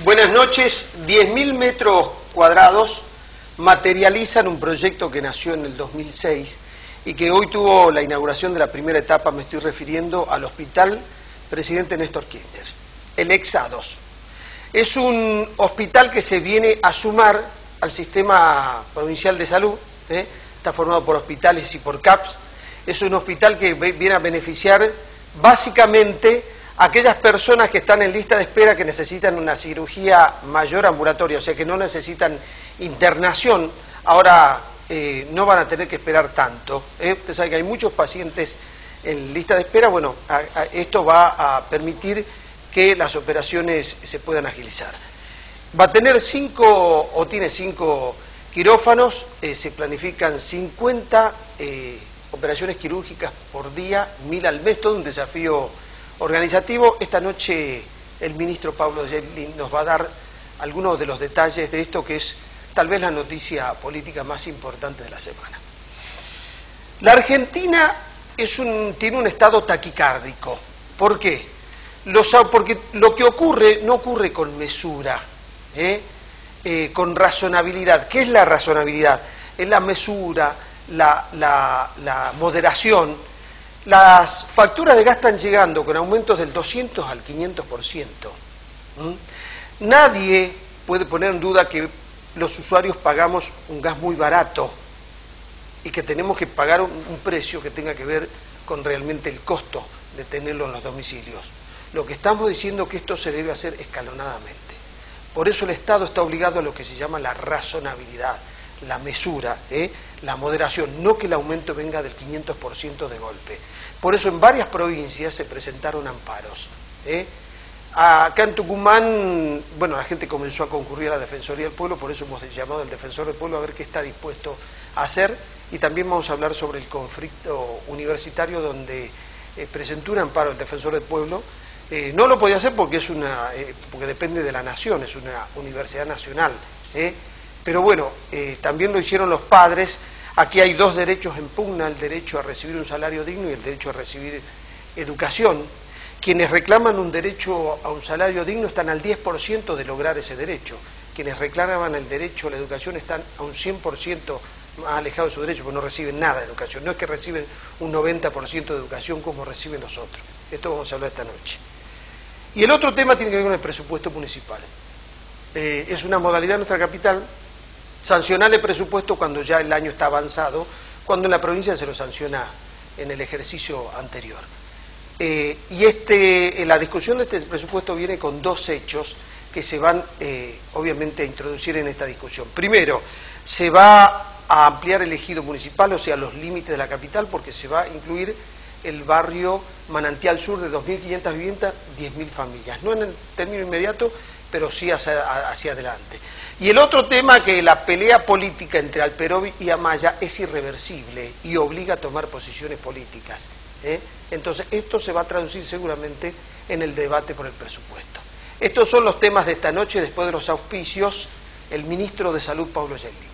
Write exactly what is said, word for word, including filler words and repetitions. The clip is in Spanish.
Buenas noches. diez mil metros cuadrados materializan un proyecto que nació en el dos mil seis y que hoy tuvo la inauguración de la primera etapa. Me estoy refiriendo al Hospital Presidente Néstor Kirchner, el EXADOS. Es un hospital que se viene a sumar al sistema provincial de salud, ¿eh? Está formado por hospitales y por C A Ps. Es un hospital que viene a beneficiar básicamente a aquellas personas que están en lista de espera que necesitan una cirugía mayor ambulatoria, o sea que no necesitan internación. Ahora eh, no van a tener que esperar tanto, ¿eh? Usted sabe que hay muchos pacientes en lista de espera. Bueno, a, a, esto va a permitir que las operaciones se puedan agilizar. Va a tener cinco, o tiene cinco quirófanos, eh, se planifican cincuenta eh, operaciones quirúrgicas por día, mil al mes, todo un desafío organizativo. Esta noche el ministro Pablo Gelli nos va a dar algunos de los detalles de esto, que es tal vez la noticia política más importante de la semana. La Argentina es un, tiene un estado taquicárdico. ¿Por qué? Los, porque lo que ocurre no ocurre con mesura, ¿eh? Eh, con razonabilidad. ¿Qué es la razonabilidad? Es la mesura, la, la, la moderación. Las facturas de gas están llegando con aumentos del doscientos al quinientos por ciento. ¿Mm? Nadie puede poner en duda que los usuarios pagamos un gas muy barato y que tenemos que pagar un, un precio que tenga que ver con realmente el costo de tenerlo en los domicilios. Lo que estamos diciendo es que esto se debe hacer escalonadamente. Por eso el Estado está obligado a lo que se llama la razonabilidad, la mesura, ¿eh? la moderación, no que el aumento venga del quinientos por ciento de golpe. Por eso en varias provincias se presentaron amparos. ¿eh? Acá en Tucumán, bueno, la gente comenzó a concurrir a la Defensoría del Pueblo, por eso hemos llamado al Defensor del Pueblo a ver qué está dispuesto a hacer, y también vamos a hablar sobre el conflicto universitario donde eh, presentó un amparo el Defensor del Pueblo. Eh, no lo podía hacer porque es una, eh, porque depende de la nación, es una universidad nacional, ¿eh? Pero bueno, eh, también lo hicieron los padres. Aquí hay dos derechos en pugna: el derecho a recibir un salario digno y el derecho a recibir educación. Quienes reclaman un derecho a un salario digno están al diez por ciento de lograr ese derecho. Quienes reclaman el derecho a la educación están a un cien por ciento más alejados de su derecho, porque no reciben nada de educación. No es que reciben un noventa por ciento de educación como reciben los otros. Esto vamos a hablar esta noche. Y el otro tema tiene que ver con el presupuesto municipal. Eh, es una modalidad de nuestra capital sancionar el presupuesto cuando ya el año está avanzado, cuando en la provincia se lo sanciona en el ejercicio anterior. Eh, y este, la discusión de este presupuesto viene con dos hechos que se van eh, obviamente a introducir en esta discusión. Primero, se va a ampliar el ejido municipal, o sea, los límites de la capital, porque se va a incluir el barrio Manantial Sur de dos mil quinientas viviendas, diez mil familias. No en el término inmediato, pero sí hacia, hacia adelante. Y el otro tema, que la pelea política entre Alperovi y Amaya es irreversible y obliga a tomar posiciones políticas. ¿eh? Entonces, esto se va a traducir seguramente en el debate por el presupuesto. Estos son los temas de esta noche. Después de los auspicios, el ministro de Salud, Pablo Gelli.